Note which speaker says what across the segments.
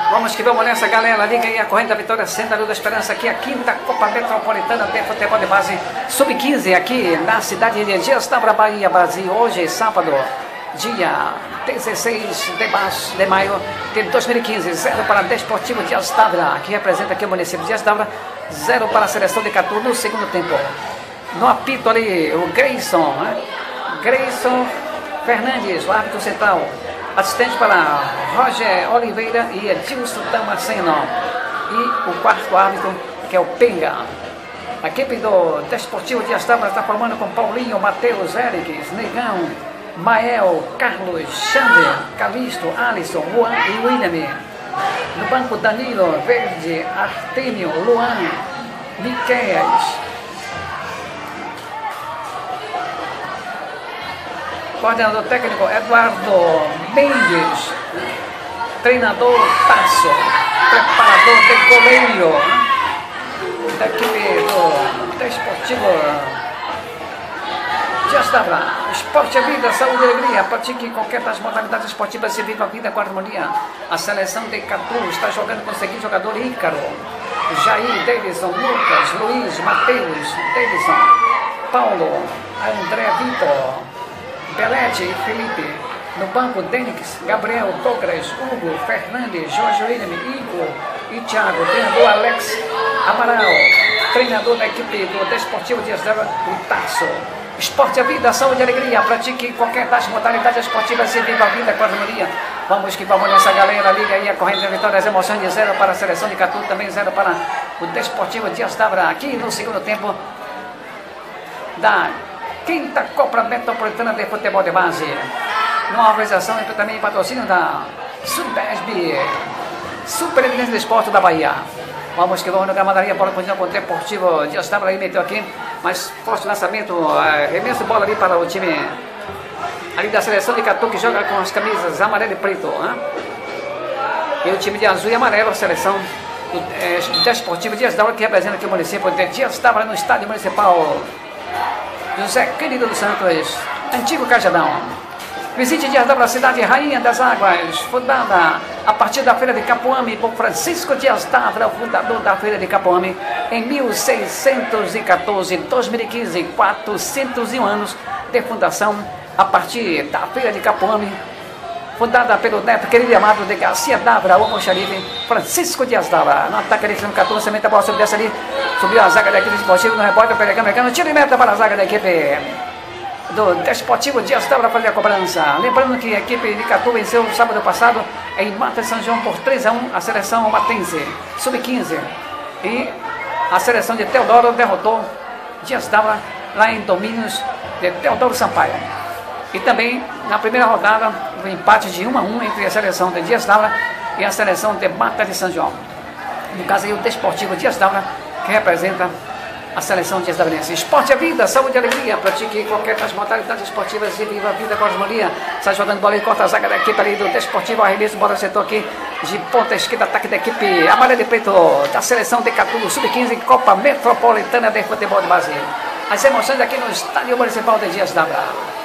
Speaker 1: Vamos que vamos nessa, galera. Liga aí a corrente da vitória, Santa Luz da Esperança, aqui a quinta Copa Metropolitana de Futebol de Base Sub-15, aqui na cidade de Dias d'Ávila, Bahia, Brasil. Hoje, sábado, dia 16 de maio de 2015. 0 para Desportivo Dias d'Ávila, que representa aqui o município de Dias d'Ávila. 0 para a seleção de Catu no segundo tempo. No apito ali, o Grayson, né? Grayson Fernandes, o árbitro central. Assistente para Roger Oliveira e Edilson Damasceno. E o quarto árbitro, que é o Penga. A equipe do Desportivo Dias d'Ávila está formando com Paulinho, Matheus, Eric, Negão, Mael, Carlos, Xander, Calisto, Alisson, Juan e William. No banco, Danilo, Verde, Artêmio, Luan, Miqueias. Coordenador técnico, Eduardo Mendes. Treinador, Tasso. Preparador de goleiro, da equipe do Desportivo Dias d'Ávila. Esporte é vida, saúde e alegria. Pratique qualquer das modalidades esportivas e viva a vida com harmonia. A seleção de Catu está jogando com o seguinte jogador: Ícaro, Jair, Davidson, Lucas, Luiz, Matheus, Davidson, Paulo, André Vitor, Belete e Felipe. No banco, Denix, Gabriel, Douglas, Hugo, Fernandes, Jorge William, Igor e Thiago. Treinador, Alex Amaral. Treinador da equipe do Desportivo Dias d'Ávila, o Tasso. Esporte é vida, saúde e alegria. Pratique qualquer das modalidades esportivas e viva a vida com harmonia. Vamos que vamos nessa, galera. Liga aí a corrente da vitória, as emoções de 0 para a seleção de Catu, também 0 para o Desportivo Dias d'Ávila. Aqui no segundo tempo da quinta Copa Metropolitana de Futebol de Base. Numa organização e também patrocínio da Subesb, Supereminência do Esporte da Bahia. Vamos que vamos no Gramadaria, bola continua com o Deportivo Dias d'Ávila aí, meteu aqui, mas forte lançamento, remesso bola ali para o time ali da seleção de Catu, que joga com as camisas amarelo e preto, né? E o time de azul e amarelo, a seleção do Desportivo Dias d'Ávila, que representa aqui o município de Dias d'Ávila no estádio municipal José Querido dos Santos, antigo Cajadão. Visite Dias d'Ávila, cidade rainha das águas, fundada a partir da Feira de Capuame por Francisco Dias d'Ávila, o fundador da Feira de Capuame, em 1614, 2015, 401 anos de fundação, a partir da Feira de Capuame, fundada pelo neto querido e amado de Garcia d'Ávila, o almoxarife, Francisco Dias d'Ávila. No ataque ali, no 14, semente a bola sobre dessa ali, subiu a zaga da equipe esportiva, no rebote, pegando, tiro e meta para a zaga da equipe do Desportivo Dias d'Ávila fazer a cobrança. Lembrando que a equipe de Catu venceu no sábado passado em Mata de São João por 3-1 a seleção matense, sub-15. E a seleção de Teodoro derrotou Dias d'Ávila lá em domínios de Teodoro Sampaio. E também na primeira rodada o empate de 1-1 entre a seleção de Dias d'Ávila e a seleção de Mata de São João. No caso aí o Desportivo Dias d'Ávila, que representa a seleção Dias d'Ávilense. Esporte é vida, saúde e alegria. Pratique qualquer das modalidades esportivas e viva a vida com harmonia. Sai jogando bola e corta a zaga da equipe ali do Desportivo. Arremesso, bola setor aqui de ponta esquerda, ataque da equipe amarelo e preto da seleção de Catu, sub-15, Copa Metropolitana de Futebol de Base. As emoções aqui no estádio municipal de Dias d'Ávila.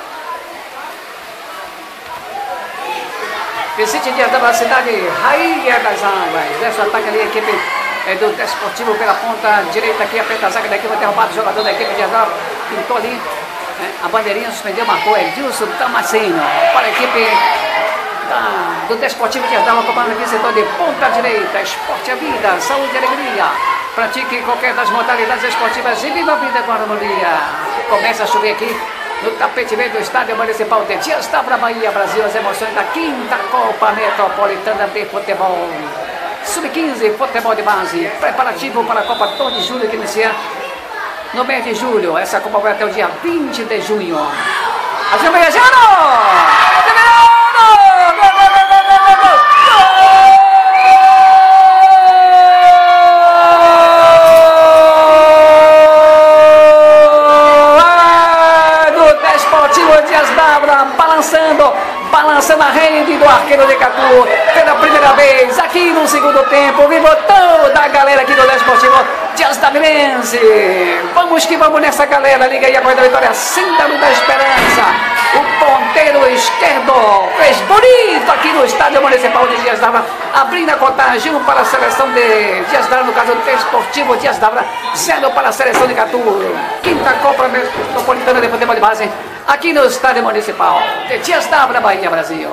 Speaker 1: Visite Dias d'Ávila, cidade rainha das águas. Desse ataque ali a equipe do Desportivo pela ponta direita aqui, aperta a zaga da equipe, derrubado o jogador da equipe de Dias d'Ávila, pintou ali, a bandeirinha suspendeu, marcou Edilson Damasceno para a equipe do Desportivo Dias d'Ávila, comando aqui setor de ponta direita. Esporte é vida, saúde e alegria. Pratique qualquer das modalidades esportivas e viva a vida com harmonia. Começa a chover aqui no tapete verde do estádio municipal de Dias d'Ávila, Bahia, Brasil. As emoções da quinta Copa Metropolitana de Futebol Sub-15, Futebol de Base, preparativo para a Copa 2 de julho, que inicia no mês de julho. Essa Copa vai até o dia 20 de junho. Do Desportivo Dias d'Ávila, balançando a rede do arqueiro de Catu pela primeira vez aqui no segundo tempo. Viva toda a galera aqui do Desportivo Dias d'Ávilense. Vamos que vamos nessa, galera. Liga aí a Corrida da Vitória, Santa Luz da Esperança. O ponteiro esquerdo fez bonito aqui no estádio municipal de Dias d'Ávila, abrindo a contagem, 1 para a seleção de Dias d'Ávila, no caso do Desportivo Dias d'Ávila, 0 para a seleção de Catu. Quinta Copa Metropolitana de Futebol de Base, aqui no estádio municipal de Dias d'Ávila, Bahia, Brasil.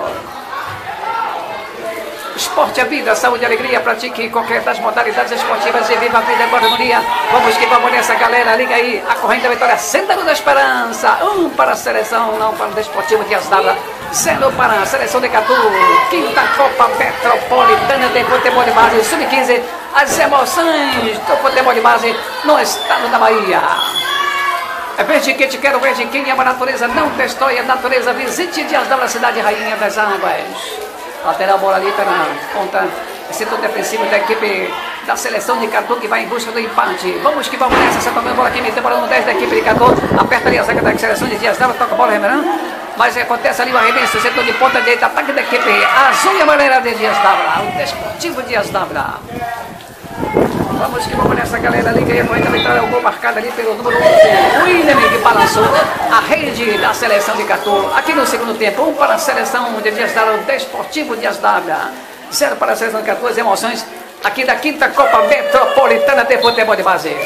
Speaker 1: Esporte é vida, saúde e alegria, pratique qualquer das modalidades esportivas e viva a vida com harmonia. Vamos que vamos nessa, galera, liga aí, a corrente da vitória, Centro da Esperança, 1 para a seleção, não para o Desportivo Dias d'Ávila, 0 para a seleção de Catu. Quinta Copa Metropolitana de Futebol de Base, Sub-15, as emoções do futebol de base no estado da Bahia. É verde que te quero, verde quem ama a natureza, não destrói a natureza, visite Dias d'Ávila, cidade rainha das águas. Lateral, bola ali pela ponta, setor defensivo da equipe da seleção de Catu, que vai em busca do empate. Vamos que vamos nessa, tocando a bola aqui, meteu para o 10 da equipe de Catu, aperta ali a zaga da seleção de Dias d'Ávila, toca a bola, remerando, mas acontece ali o arremesso, setor de ponta direita, ataque da equipe azul e amarela de Dias d'Ávila, o Desportivo Dias d'Ávila. Vamos que vamos nessa, galera, liga aí, a corrente da vitória, o gol marcado ali pelo número 11, William, que balançou a rede da seleção de Catu. Aqui no segundo tempo, 1 para a seleção de Dias d'Ávila, o Desportivo Dias d'Ávila, 0 para a seleção de Catu, as emoções aqui da quinta Copa Metropolitana de Futebol de Base.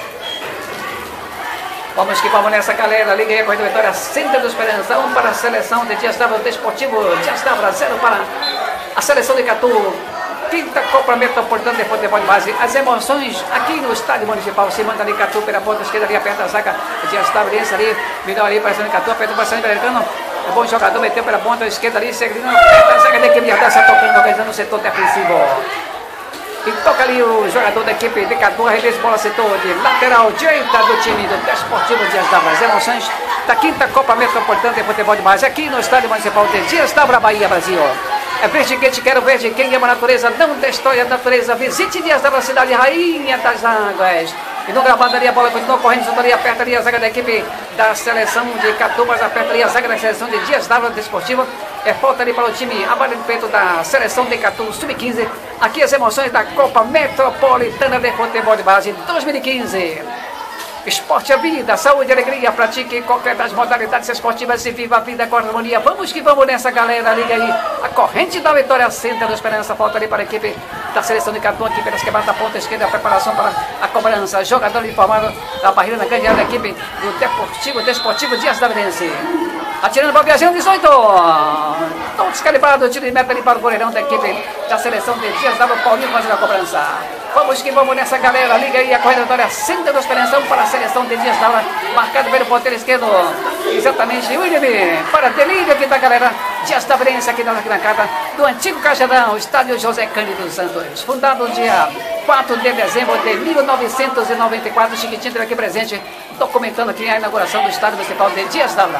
Speaker 1: Vamos que vamos nessa, galera, liga aí, a corrente da vitória, Centro da Esperança, 1 para a seleção de Dias d'Ávila, o Desportivo Dias d'Ávila, 0 para a seleção de Catu. Quinta Copa Metropolitana de Futebol de Base, as emoções aqui no estádio municipal. Se manda ali Catu pela ponta esquerda, ali aperta a zaga, Dias d'Ávila ali, melhor ali para a Catu, aperta o bastante americano, é bom jogador, meteu pela ponta esquerda ali, segue, aperta a zaga da equipe de Ardá, tocando, organizando o setor defensivo. E toca ali o jogador da equipe de Catu, arremesso, bola, setor de lateral direita do time do Desportivo Dias d'Ávila. As emoções da quinta Copa Metropolitana de Futebol de Base, aqui no estádio municipal de Dias d'Ávila, Bahia, Brasil. É verde que te quero, verde quem ama a natureza, não destrói a natureza. Visite Dias d'Ávila, cidade rainha das águas. E no gravado ali a bola continua correndo, solta ali, aperta ali a zaga da equipe da seleção de Catu, mas aperta ali a zaga da seleção de Dias d'Ávila Desportiva. É falta ali para o time, a bola no peito da seleção de Catu, Sub-15. Aqui as emoções da Copa Metropolitana de Futebol de Base 2015. Esporte é vida, saúde e alegria, pratique qualquer das modalidades esportivas e viva a vida com harmonia. Vamos que vamos nessa, galera, liga aí, a corrente da vitória, Centro da Esperança, falta ali para a equipe da seleção de Catu, aqui pelas quebradas da ponta esquerda, a preparação para a cobrança, jogador informado da barreira na grande área da equipe do Desportivo Dias d'Ávila. Atirando para o viajando, 18, tão descalibrado, tiro de meta ali para o goleirão da equipe da seleção de Dias d'Ávila, Paulinho fazendo a cobrança. Vamos que vamos nessa, galera, liga aí, a corrente da vitória, Centro da Esperança, para a seleção de Dias d'Ávila, marcado pelo ponteiro esquerdo, exatamente, William, para delírio aqui da galera, Dias d'Ávila, aqui na arquibancada do antigo Cajadão, estádio José Cândido Santos, fundado no dia 4 de dezembro de 1994, Chiquitinho esteve aqui presente, documentando aqui a inauguração do estádio municipal de Dias d'Ávila.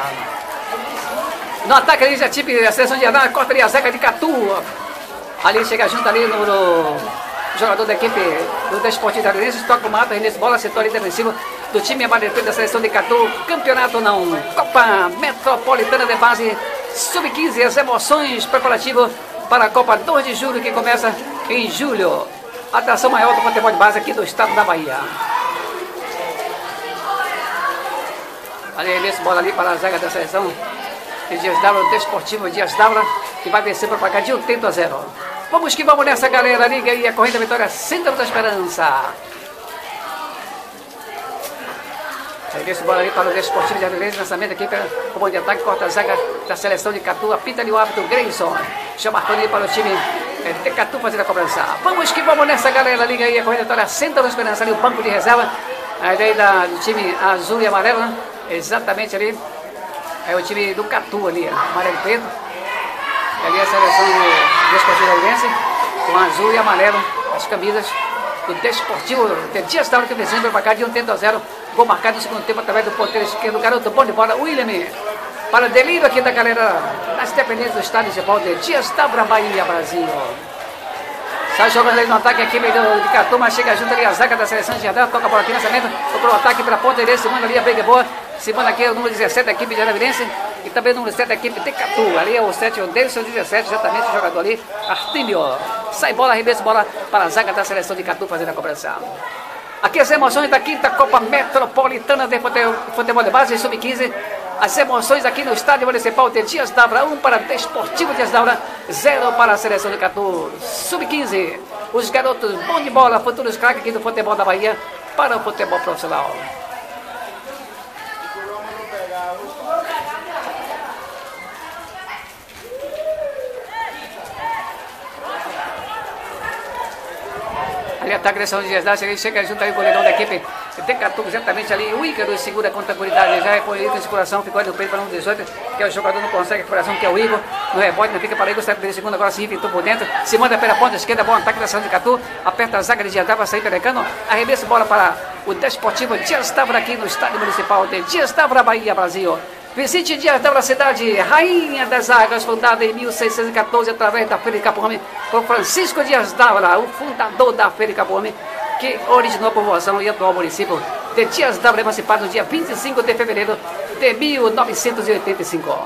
Speaker 1: No ataque ali, já tipo, a seleção de Adão, corta ali a zaga de Catu, ali chega junto ali no jogador da equipe do Desportivo Dias, toca o mato, arremesso, bola, setor ali defensivo do time amarelo da seleção de Catu, campeonato não, Copa Metropolitana de Base, Sub-15, as emoções preparativas para a Copa 2 de julho, que começa em julho, a atração maior do futebol de base aqui do estado da Bahia. Ali, arremesso, bola ali para a zaga da seleção de Dias d'Ávila, Desportivo Dias d'Ávila, que vai vencer para pagar de 80-0. Vamos que vamos nessa, galera, liga aí, a corrente da vitória, Centro da Esperança. Arremesso, bola ali para o Desportivo de Avilés, lançamento aqui para o bom de ataque, corta a zaga da seleção de Catu, apita ali o árbitro Grayson, já marcou ali para o time de Catu fazer a cobrança. Vamos que vamos nessa, galera, liga aí, a corrente da vitória, Centro da Esperança, ali o banco de reserva, a ideia do time azul e amarelo, né? Exatamente ali. É o time do Catu ali, amarelo e preto. E ali a seleção do Desportivo Avilense, com azul e amarelo, as camisas do Desportivo de Dias d'Ávila, que vencendo para cá de 80-0. Gol marcado no segundo tempo através do ponteiro esquerdo, garoto bom de bola, William. Para delírio aqui da galera das dependências do estádio municipal de Dias d'Ávila, Bahia, Brasil. Sai jogando ali no ataque aqui, meio de Catu, mas chega junto ali a zaga da seleção de Jardel, toca a bola aqui, lançamento, tocou o ataque para a ponta direita, segunda ali, a briga boa. Segunda aqui é o número 17 da equipe de Aravirense e também o número 7 da equipe de Catu. Ali é o 7, o Davidson, 17, exatamente o jogador ali, Artímio. Sai bola, arremesso, bola para a zaga da seleção de Catu fazendo a cobrança. Aqui as emoções da quinta Copa Metropolitana de Futebol de Base, Sub-15. As emoções aqui no estádio municipal de Dias d'Ávora, 1 para Desportivo Dias d'Ávora, 0 para a seleção de Catu. Sub-15, os garotos bom de bola, futuros craques aqui do futebol da Bahia para o futebol profissional. Ali a agressão de Dias d'Ávora, chega junto aí o goleirão da equipe. Tem Catu exatamente ali, o Ícaro segura com tranquilidade, já é por Ícaro de coração, ficou ali no peito para um 18, que é o jogador não consegue coração, que é o Igor, no rebote, não fica para Igor, sai pela segunda, agora sim, pintou por dentro, se manda pela ponta esquerda, bom ataque da de Catu, aperta a zaga de Dias d'Ávora, sair pelecando, arremessa bola para o Desportivo Dias d'Ávora aqui no estádio municipal de Dias d'Ávora, Bahia, Brasil. Visite Dias d'Ávora, cidade rainha das águas, fundada em 1614 através da Feira de Capuame por Francisco Dias d'Ávora, o fundador da Feira de Capuame, que originou a povoação e atual município de Dias d'Ávora, emancipado no dia 25 de fevereiro de 1985.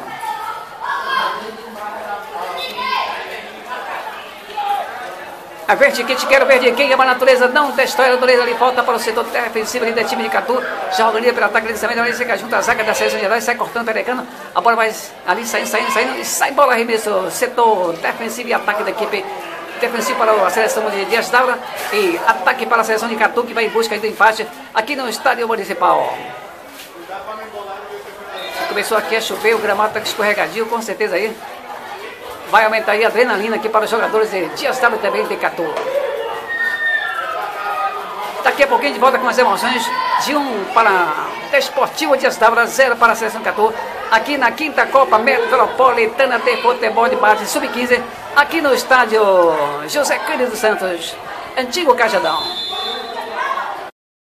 Speaker 1: A verde que te quero, verde quem ama a natureza, não destrói a natureza, ali volta para o setor defensivo ali do time de Catu, já organiza pelo ataque ali também, chega junto à zaga da seleção de Gerais, sai cortando, perecando, a bola vai ali saindo, e sai bola arremesso, setor defensivo e ataque da equipe defensivo para a seleção de Dias d'Ávora e ataque para a seleção de Catu, que vai em busca do empate aqui no estádio municipal. Começou aqui a chover, o gramado está escorregadio, com certeza aí vai aumentar aí a adrenalina aqui para os jogadores de Dias d'Ávora também de Catu. Daqui a pouquinho de volta com as emoções de 1 para Desportivo Dias d'Ávora, 0 para a seleção Catu, aqui na 5ª Copa Metropolitana de Futebol de Base Sub-15, aqui no estádio José Cândido dos Santos, antigo Cajadão.